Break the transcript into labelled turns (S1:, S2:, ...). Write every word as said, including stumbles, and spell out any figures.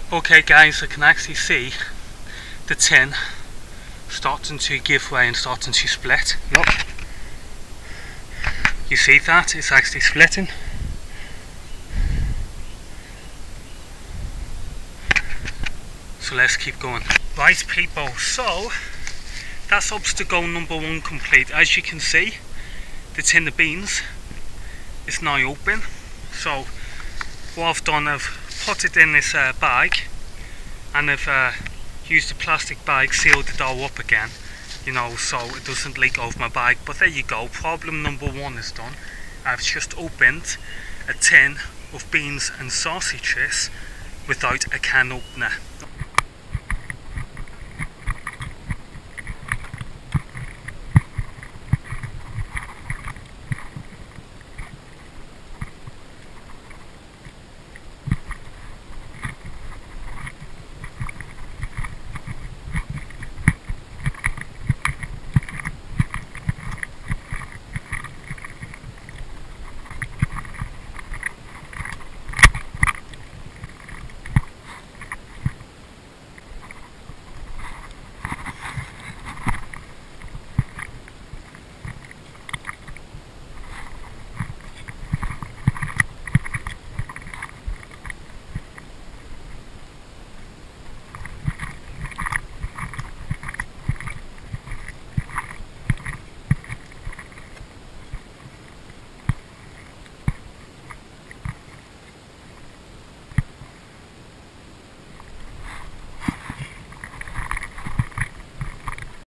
S1: Okay guys, I can actually see the tin starting to give way and starting to split. Look, you see that? It's actually splitting. So let's keep going. Right people, so that's obstacle number one complete. As you can see, the tin of beans is now open. So what I've done, I've put it in this uh, bag, and I've uh, used the plastic bag, sealed the dough up again, you know, so it doesn't leak out of my bag. But there you go, problem number one is done. I've just opened a tin of beans and sausages without a can opener.